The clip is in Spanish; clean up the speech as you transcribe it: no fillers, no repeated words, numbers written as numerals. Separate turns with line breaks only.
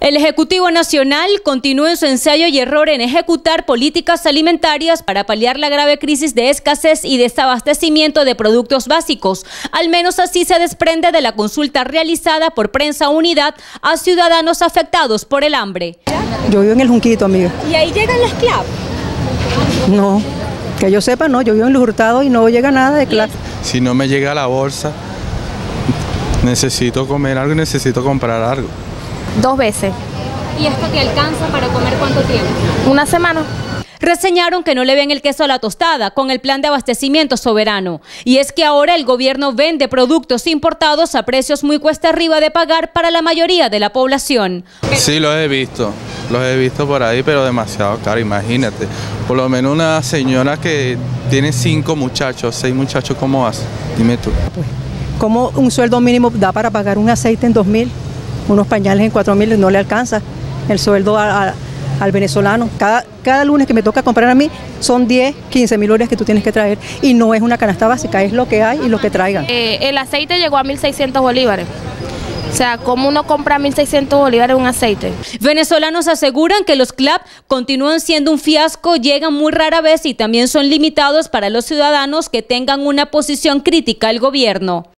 El Ejecutivo Nacional continúa en su ensayo y error en ejecutar políticas alimentarias para paliar la grave crisis de escasez y desabastecimiento de productos básicos. Al menos así se desprende de la consulta realizada por Prensa Unidad a ciudadanos afectados por el hambre.
Yo vivo en el Junquito, amiga.
¿Y ahí llegan las CLAP?
No, que yo sepa, no. Yo vivo en Los Hurtados y no llega nada de CLAP.
Si no me llega la bolsa, necesito comer algo y necesito comprar algo.
2 veces.
¿Y esto que alcanza para comer cuánto tiempo?
Una semana.
Reseñaron que no le ven el queso a la tostada con el plan de abastecimiento soberano. Y es que ahora el gobierno vende productos importados a precios muy cuesta arriba de pagar para la mayoría de la población.
Sí, los he visto por ahí, pero demasiado caro, imagínate. Por lo menos una señora que tiene 5 muchachos, 6 muchachos, ¿cómo hace? Dime tú.
Pues, ¿cómo un sueldo mínimo da para pagar un aceite en 2.000? Unos pañales en 4.000, no le alcanza el sueldo al venezolano. Cada lunes que me toca comprar a mí son 10, 15 mil bolívares que tú tienes que traer y no es una canasta básica, es lo que hay y lo que traigan.
El aceite llegó a 1.600 bolívares. O sea, ¿cómo uno compra 1.600 bolívares un aceite?
Venezolanos aseguran que los CLAP continúan siendo un fiasco, llegan muy rara vez y también son limitados para los ciudadanos que tengan una posición crítica al gobierno.